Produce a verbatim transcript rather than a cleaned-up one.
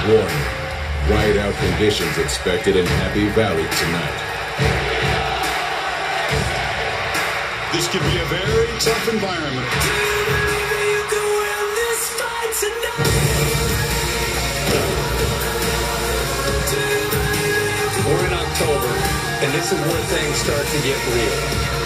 Warning. Ride-out conditions expected in Happy Valley tonight. This could be a very tough environment. We're in October, and this is where things start to get real.